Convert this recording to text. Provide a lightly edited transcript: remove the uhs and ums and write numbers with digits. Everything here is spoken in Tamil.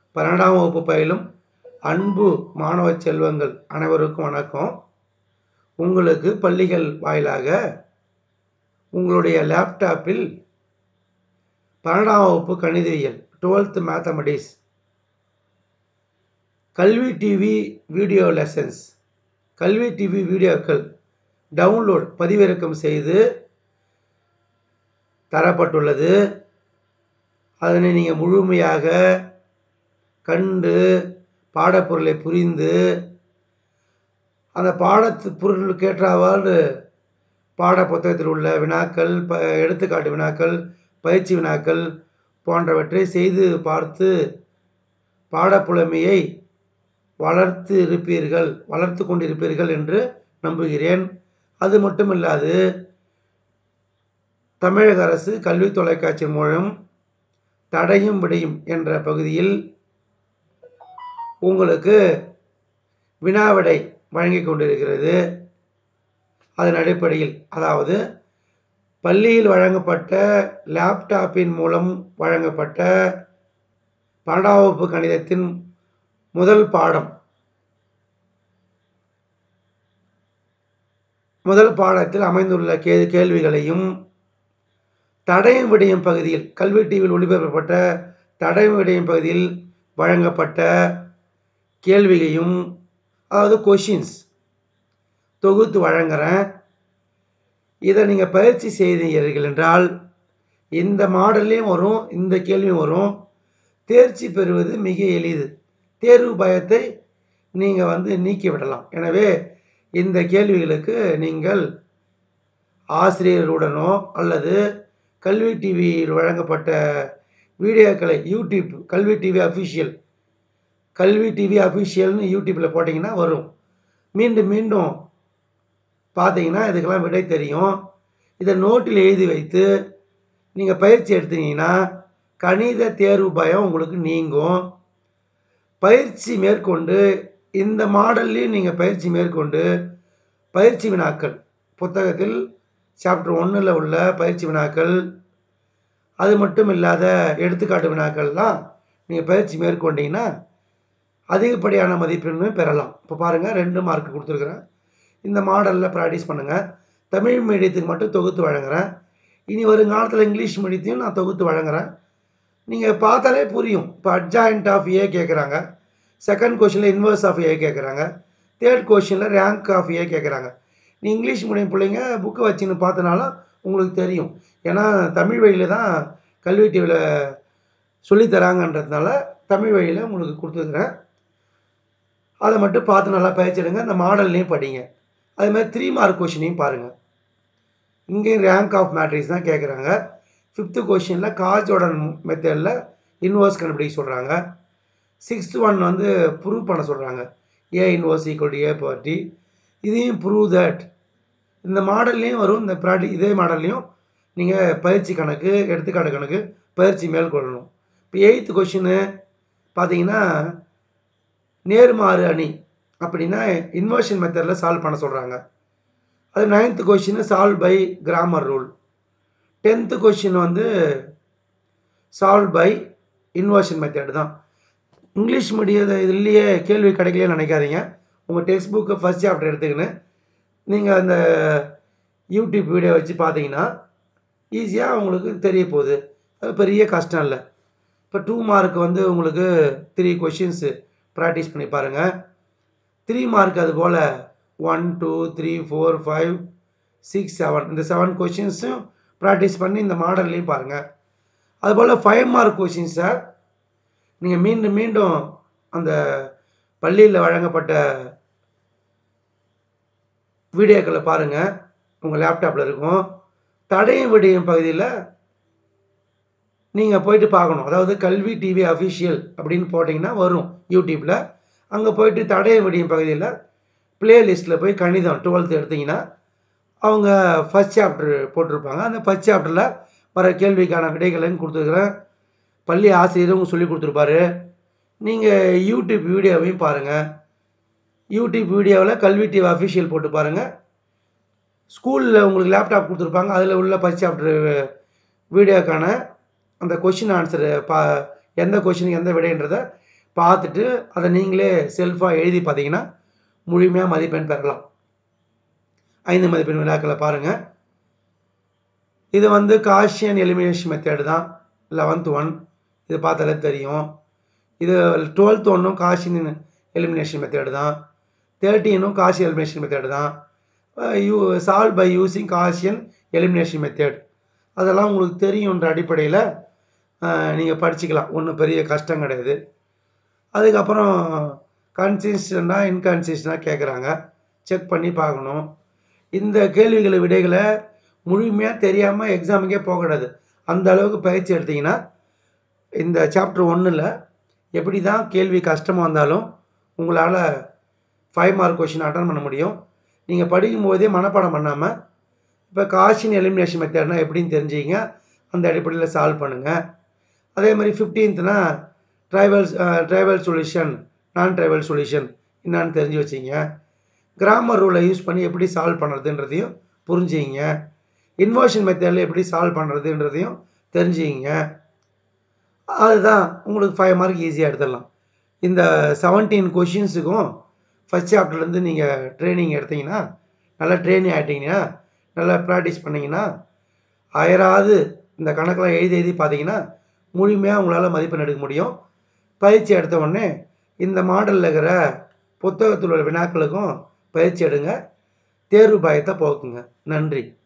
12ஆம் வகுப்பு பயிலும் அன்பு மாணவ செல்வங்கள் அனைவருக்கும் வணக்கம். உங்களுக்கு பள்ளிகள் வாயிலாக உங்களுடைய லேப்டாப்பில் 12ஆம் வகுப்பு கணிதவியல் 12th மேத்தமெட்டிக்ஸ் கல்வி டிவி வீடியோ லெசன்ஸ் கல்வி டிவி வீடியோக்கள் டவுன்லோட் பதிவிறக்கம் செய்து தரப்பட்டுள்ளது. அதனை நீங்கள் முழுமையாக கண்டு பாடப்பொருளை புரிந்து அந்த பாடத்து பொருளுக்கு ஏற்றவாறு பாட புத்தகத்தில் உள்ள வினாக்கள், எடுத்துக்காட்டு வினாக்கள், பயிற்சி வினாக்கள் போன்றவற்றை செய்து பார்த்து பாடப்புலமையை வளர்த்து கொண்டிருப்பீர்கள் என்று நம்புகிறேன். அது மட்டுமில்லாது தமிழக அரசு கல்வி தொலைக்காட்சி மூலம் தடையும் விடையும் என்ற பகுதியில் உங்களுக்கு வினாவிடை வழங்கி கொண்டிருக்கிறது. அதன் அடிப்படையில், அதாவது பள்ளியில் வழங்கப்பட்ட லேப்டாப்பின் மூலம் வழங்கப்பட்ட 12ஆம் வகுப்பு கணிதத்தின் முதல் பாடத்தில் அமைந்துள்ள கேள்விகளையும் தடையும் விடையும் பகுதியில் கல்வி டிவியில் ஒளிபரப்பப்பட்ட தடையும் விடையும் பகுதியில் வழங்கப்பட்ட கேள்வியையும், அதாவது கொஷின்ஸ் தொகுத்து வழங்குகிறேன். இதை நீங்கள் பயிற்சி செய்தீர்கள் என்றால் இந்த மாடல்லையும் வரும், இந்த கேள்வியும் வரும். தேர்ச்சி பெறுவது மிக எளிது. தேர்வு பயத்தை நீங்கள் நீக்கிவிடலாம். எனவே இந்த கேள்விகளுக்கு நீங்கள் ஆசிரியர்களுடனோ அல்லது கல்வி டிவியில் வழங்கப்பட்ட வீடியோக்களை யூடியூப் கல்வி டிவி அஃபிஷியல்னு யூடியூப்பில் போட்டிங்கன்னா வரும். மீண்டும் பார்த்தீங்கன்னா இதுக்கெல்லாம் விடை தெரியும். இதை நோட்டில் எழுதி வைத்து நீங்கள் பயிற்சி எடுத்தீங்கன்னா கணித தேர்வு பயம் உங்களுக்கு நீங்கும். பயிற்சி மேற்கொண்டு இந்த மாடல்லையும் நீங்கள் பயிற்சி மேற்கொண்டு பயிற்சி வினாக்கள் புத்தகத்தில் சாப்டர் 1ல் உள்ள பயிற்சி வினாக்கள், அது மட்டும் இல்லாத எடுத்துக்காட்டு வினாக்கள்லாம் நீங்கள் பயிற்சி மேற்கொண்டீங்கன்னா அதிகப்படியான மதிப்பெண்ணு பெறலாம். இப்போ பாருங்கள், 2 மார்க் கொடுத்துருக்குறேன். இந்த மாடலில் ப்ராக்டிஸ் பண்ணுங்கள். தமிழ் மீடியத்துக்கு மட்டும் தொகுத்து வழங்குகிறேன். இனி வருங்காலத்தில் இங்கிலீஷ் மீடியத்தையும் நான் தொகுத்து வழங்குகிறேன். நீங்கள் பார்த்தாலே புரியும். இப்போ அட்ஜாயிண்ட் ஆஃப் ஏ கேட்குறாங்க, செகண்ட் கொஷனில் இன்வர்ஸ் ஆஃப் ஏ கேட்குறாங்க, தேர்ட் கொஷனில் ரேங்க் ஆஃப் ஏ கேட்குறாங்க. நீ இங்கிலீஷ் மீடியம் பிள்ளைங்க புக்கை வச்சுன்னு பார்த்தனாலும் உங்களுக்கு தெரியும். ஏன்னா தமிழ் வழியில் தான் கல்வி டிவியில் சொல்லித்தராங்கன்றதுனால தமிழ் வழியில் உங்களுக்கு கொடுத்துருக்குறேன். அதை மட்டும் பார்த்து நல்லா பயிற்சி எடுங்க. இந்த மாடல்லையும் படிங்க. அதேமாதிரி 3 மார்க் கொஷினையும் பாருங்கள். இங்கேயும் ரேங்க் ஆஃப் மேட்ரிக்ஸ் தான் கேட்குறாங்க. 5th கொஷினில் காஜோடன் மெத்தடில் இன்வர்ஸ் கண்டுபிடிக்க சொல்கிறாங்க. 6th ஒன் ப்ரூவ் பண்ண சொல்கிறாங்க. A inverse equal to A power T. இதையும் ப்ரூவ் தட். இந்த மாடல்லையும் வரும். இதே மாடல்லையும் நீங்கள் பயிற்சி கணக்கு, எடுத்துக்காட்டு கணக்கு பயிற்சி மேற்கொள்ளணும். இப்போ 8th கொஷினு பார்த்தீங்கன்னா நேர்மாறு அணி அப்படின்னா இன்வர்ஷன் மெத்தடில் சால்வ் பண்ண சொல்கிறாங்க. அது 9th கொஷின் solve by Cramer rule. 10th கொஷின் சால்வ் பை இன்வர்ஷன் மெத்தட் தான். இங்கிலீஷ் மீடியம் இதுலேயே கேள்வி கிடைக்கலன்னு நினைக்காதீங்க. உங்கள் டெக்ஸ்ட் புக்கை ஃபஸ்ட் சாப்டர் எடுத்துக்கின்னு நீங்கள் அந்த யூடியூப் வீடியோ வச்சு பார்த்தீங்கன்னா ஈஸியாக உங்களுக்கு தெரிய போகுது. அது பெரிய கஷ்டம் இல்லை. இப்போ 2 மார்க் உங்களுக்கு 3 கொஷின்ஸு ப்ராக்டிஸ் பண்ணி பாருங்கள். 3 மார்க் அதுபோல் 1 2 3 4 5 6 7 இந்த 7 கொஷின்ஸும் ப்ராக்டிஸ் பண்ணி இந்த மாடல்லையும் பாருங்கள். அதுபோல் 5 மார்க் கொஷின்ஸை நீங்கள் மீண்டும் அந்த பள்ளியில் வழங்கப்பட்ட வீடியோக்களை பாருங்கள். உங்கள் லேப்டாப்பில் இருக்கும். தடையும் விடையும் பகுதியில் நீங்கள் போயிட்டு பார்க்கணும். அதாவது கல்வி டிவி அஃபிஷியல் அப்படின்னு போட்டிங்கன்னா வரும் யூடியூப்பில். அங்கே போயிட்டு தடையும் விடையும் பகுதியில் ப்ளேலிஸ்ட்டில் போய் கணிதம் 12th எடுத்திங்கன்னா அவங்க ஃபஸ்ட் சாப்டர் போட்டிருப்பாங்க. அந்த ஃபஸ்ட் சாப்டரில் வர கேள்விக்கான விடைகளையும் கொடுத்துருக்குறேன். பள்ளி ஆசிரியரும் சொல்லி கொடுத்துருப்பாரு. நீங்கள் யூடியூப் வீடியோவையும் பாருங்கள். யூடியூப் வீடியோவில் கல்வி டிவி அஃபிஷியல் போட்டு பாருங்கள். ஸ்கூலில் உங்களுக்கு லேப்டாப் கொடுத்துருப்பாங்க. அதில் உள்ள ஃபஸ்ட் சாப்டர் வீடியோக்கான அந்த கொஷின் ஆன்சரு எந்த கொஷினுக்கு எந்த விடைன்றதை பார்த்துட்டு அதை நீங்களே செல்ஃபாக எழுதி பார்த்தீங்கன்னா முழுமையாக மதிப்பெண் பெறலாம். 5 மதிப்பெண் வினாக்களை பாருங்கள். இது வந்து காஷியன் எலிமினேஷன் மெத்தேடு தான். 11th ஒன் இது பார்த்தாலே தெரியும். இது 12th ஒன்றும் காஷியன் எலிமினேஷன் மெத்தேடு தான். 13ம் காஷியன் எலிமினேஷன் மெத்தேடு தான். Solve by using Gaussian elimination method அதெல்லாம் உங்களுக்கு தெரியுன்ற அடிப்படையில் நீங்கள் படிச்சுக்கலாம். ஒன்றும் பெரிய கஷ்டம் கிடையாது. அதுக்கப்புறம் கன்சிஸ்டண்டாக இன்கன்சிஸ்டண்டாக கேட்குறாங்க, செக் பண்ணி பார்க்கணும். இந்த கேள்விகளை விடைகளை முழுமையாக தெரியாமல் எக்ஸாமுக்கே போகக்கூடாது. அந்த அளவுக்கு பயிற்சி எடுத்திங்கன்னா இந்த சாப்டர் 1ல் எப்படி தான் கேள்வி கஷ்டமாக வந்தாலும் உங்களால் 5 மார்க் கொஷின் அட்டன் பண்ண முடியும். நீங்கள் படிக்கும்போதே மனப்பாடம் பண்ணாமல் இப்போ காஷியன் எலிமினேஷன் மெத்தட்னா எப்படின்னு தெரிஞ்சுங்க, அந்த அடிப்படையில் சால்வ் பண்ணுங்கள். அதே மாதிரி 15th trivial solution, non trivial solution என்னான்னு தெரிஞ்சு வச்சிங்க. கிராமர் ரூலை யூஸ் பண்ணி எப்படி சால்வ் பண்ணுறதுன்றதையும் புரிஞ்சுங்க. இன்வர்ஷன் மெத்தடில் எப்படி சால்வ் பண்ணுறதுன்றதையும் தெரிஞ்சுங்க. அதுதான் உங்களுக்கு 5 மார்க் ஈஸியாக எடுத்துடலாம். இந்த 17 கொஷின்ஸுக்கும் ஃபஸ்ட் சாப்டர்லேருந்து நீங்கள் ட்ரைனிங் எடுத்தீங்கன்னா, நல்லா ட்ரைனிங் ஆகிட்டிங்கன்னா, நல்லா ப்ராக்டிஸ் பண்ணிங்கன்னா, அயராது இந்த கணக்கெலாம் எழுதி பார்த்தீங்கன்னா முழுமையாக உங்களால் மதிப்பெண் எடுக்க முடியும். பயிற்சி எடுத்த உடனே இந்த மாடலில் இருக்கிற புத்தகத்தில் உள்ள வினாக்களுக்கும் பயிற்சி எடுங்க. தேர்வு பயத்தை போக்குங்க. நன்றி.